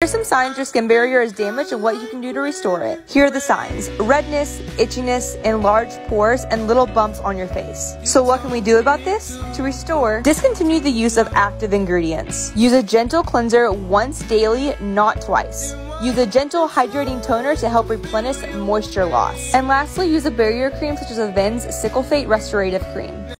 Here are some signs your skin barrier is damaged and what you can do to restore it. Here are the signs: redness, itchiness, enlarged pores, and little bumps on your face. So what can we do about this? To restore, discontinue the use of active ingredients. Use a gentle cleanser once daily, not twice. Use a gentle hydrating toner to help replenish moisture loss. And lastly, use a barrier cream such as Avène's Sickle Fate Restorative Cream.